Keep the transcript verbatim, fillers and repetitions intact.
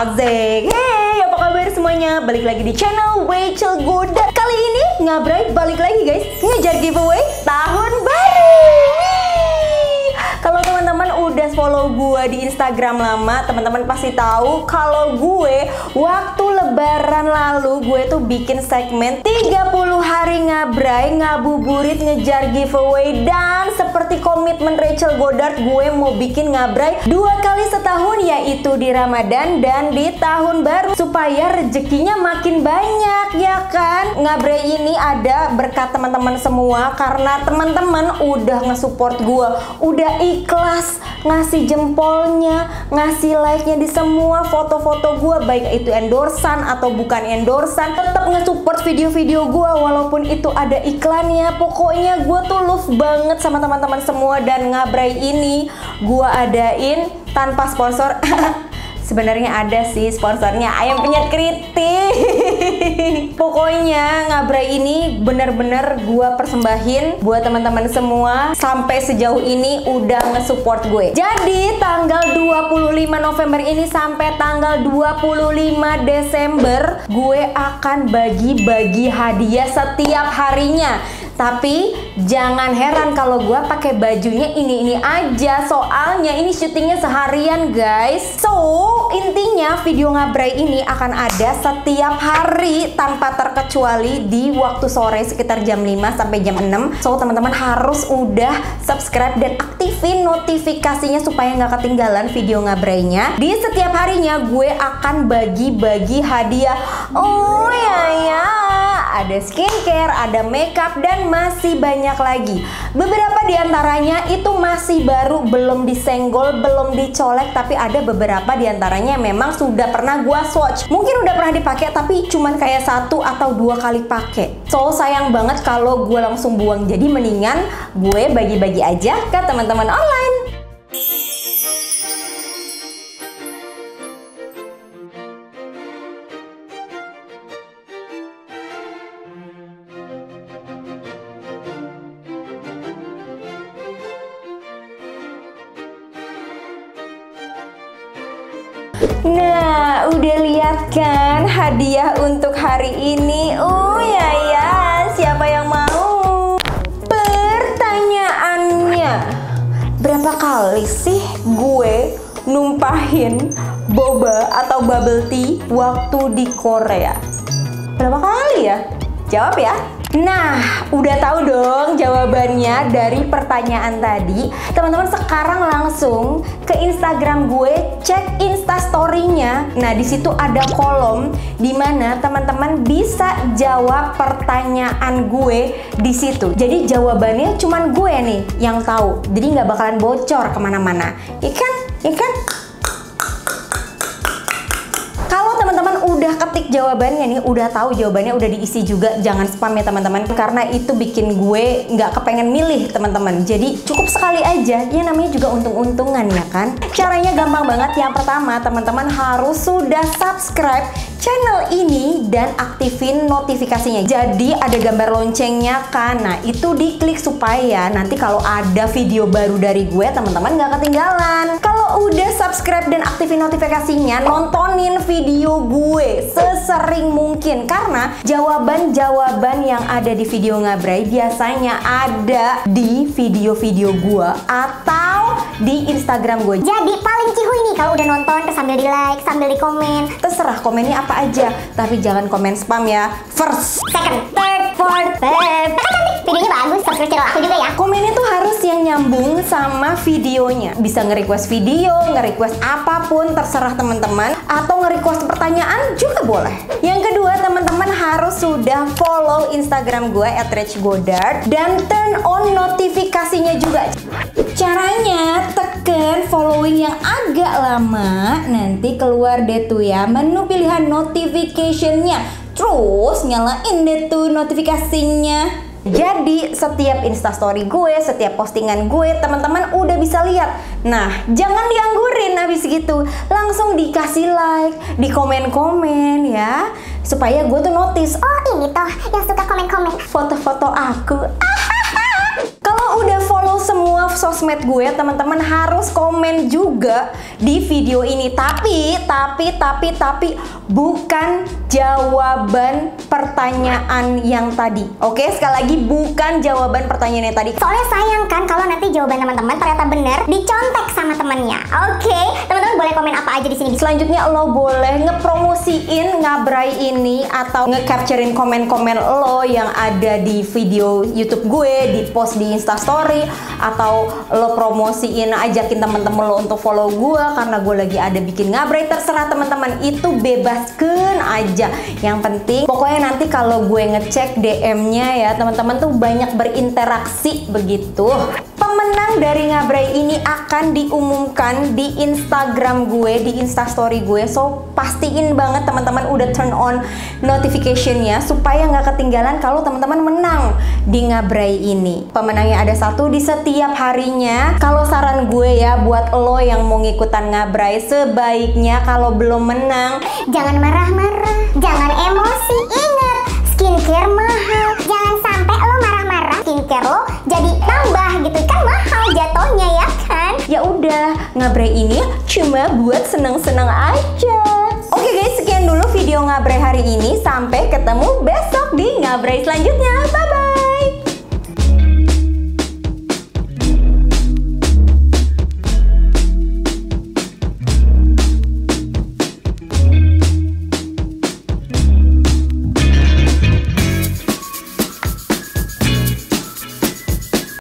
Asik. Hey, apa kabar semuanya? Balik lagi di channel Rachel Godard. Kali ini Ngabray balik lagi guys, ngejar giveaway tahun baru. Kalau teman-teman udah follow gue di Instagram lama, teman-teman pasti tahu kalau gue waktu lebaran lalu gue tuh bikin segmen tiga puluh hari Ngabray, ngabuburit ngejar giveaway. Dan seperti komitmen Rachel Godard, gue mau bikin Ngabray dua kali setahun, yaitu di Ramadan dan di tahun baru, supaya rezekinya makin banyak, ya kan? Ngabray ini ada berkat teman-teman semua, karena teman-teman udah nge-support gue, udah ikhlas ngasih jempolnya, ngasih like-nya di semua foto-foto gue, baik itu endorsan atau bukan endorsan, tetap nge-support video-video gue walaupun itu ada iklannya. Pokoknya gue tuh love banget sama teman-teman semua, dan Ngabray ini gue adain tanpa sponsor. Sebenarnya ada sih sponsornya, Ayam Penyet Kritik. Pokoknya Ngabray ini bener-bener gue persembahin buat teman-teman semua. Sampai sejauh ini udah nge-support gue. Jadi tanggal dua puluh lima November ini sampai tanggal dua puluh lima Desember gue akan bagi-bagi hadiah setiap harinya. Tapi jangan heran kalau gue pakai bajunya ini-ini aja, soalnya ini syutingnya seharian guys. So intinya video Ngabray ini akan ada setiap hari tanpa terkecuali di waktu sore sekitar jam lima sampai jam enam. So teman-teman harus udah subscribe dan aktifin notifikasinya supaya nggak ketinggalan video Ngabraynya. Di setiap harinya gue akan bagi-bagi hadiah. Oh ya ya, ada skincare, ada makeup, dan masih banyak lagi. Beberapa diantaranya itu masih baru, belum disenggol, belum dicolek, tapi ada beberapa diantaranya yang memang sudah pernah gua swatch. Mungkin udah pernah dipakai, tapi cuman kayak satu atau dua kali pakai. So sayang banget kalau gue langsung buang. Jadi mendingan gue bagi-bagi aja ke teman-teman online. Nah, udah lihat kan hadiah untuk hari ini? Oh ya ya, siapa yang mau? Pertanyaannya, berapa kali sih gue numpahin boba atau bubble tea waktu di Korea? Berapa kali ya? Jawab ya. Nah, udah tahu dong jawabannya dari pertanyaan tadi. Teman-teman sekarang langsung ke Instagram gue, cek Instastory-nya. Nah, di situ ada kolom di mana teman-teman bisa jawab pertanyaan gue di situ. Jadi jawabannya cuman gue nih yang tahu. Jadi nggak bakalan bocor kemana-mana. Ikan, ikan. Udah ketik jawabannya nih, udah tahu jawabannya, udah diisi juga, jangan spam ya teman-teman, karena itu bikin gue nggak kepengen milih teman-teman. Jadi cukup sekali aja, ya namanya juga untung-untungan ya kan. Caranya gampang banget. Yang pertama, teman-teman harus sudah subscribe channel ini dan aktifin notifikasinya. Jadi ada gambar loncengnya kan, nah itu diklik supaya nanti kalau ada video baru dari gue, teman-teman nggak ketinggalan. Kalau udah subscribe dan aktifin notifikasinya, nontonin video gue sesering mungkin, karena jawaban-jawaban yang ada di video Ngabray biasanya ada di video-video gue atau di Instagram gue. Jadi paling cihuy nih kalau udah nonton terus sambil di like, sambil di komen. Terserah komennya apa aja, tapi jangan komen spam ya. First, second, third, fourth, fifth. Videonya bagus, subscribe channel aku juga ya. Komennya tuh harus yang nyambung sama videonya. Bisa nge-request video, nge-request apapun, terserah teman-teman. Atau nge-request pertanyaan juga boleh. Yang kedua, teman-teman harus sudah follow Instagram gue at rach godard dan turn on notifikasinya juga. Caranya tekan following yang agak lama, nanti keluar deh tuh ya menu pilihan notification-nya. Terus nyalain deh tuh notifikasinya. Jadi setiap instastory gue, setiap postingan gue, teman-teman udah bisa lihat. Nah, jangan dianggurin habis gitu. Langsung dikasih like, di komen-komen ya, supaya gue tuh notice. Oh ini toh yang suka komen-komen foto-foto aku. Kalau udah follow semua sosmed gue, teman-teman harus komen juga di video ini. Tapi, tapi, tapi, tapi bukan jawaban pertanyaan yang tadi. Oke, sekali lagi bukan jawaban pertanyaan yang tadi. Soalnya sayang kan kalau nanti jawaban teman-teman ternyata bener dicontek sama temennya. Oke, teman-teman boleh komen apa aja di sini. Selanjutnya lo boleh ngepromosiin Ngabrai ini atau nge-capturein komen-komen lo yang ada di video YouTube gue, di post di Instastory, atau lo promosiin ajakin temen-temen lo untuk follow gue karena gue lagi ada bikin Ngabrai. Terserah teman-teman, itu bebaskan aja. Yang penting pokoknya nanti kalau gue ngecek D M-nya ya teman-teman tuh banyak berinteraksi begitu. Pemenang dari Ngabrai ini akan diumumkan di Instagram gue, di Instastory gue. So pastiin banget teman-teman udah turn on notification-nya supaya nggak ketinggalan kalau teman-teman menang di Ngabrai ini. Pemenangnya ada satu di setiap harinya. Kalau saran gue ya buat lo yang mau ngikutan Ngabrai, sebaiknya kalau belum menang jangan marah-marah, jangan emosi. Ingat, skincare mahal. Jangan sampai lo marah-marah, skincare lo jadi tambah gitu kan, mahal jatuhnya ya kan. Ya udah, Ngabrai ini cuma buat seneng-seneng aja. Oke guys, sekian dulu video Ngabrai hari ini. Sampai ketemu besok di Ngabrai selanjutnya.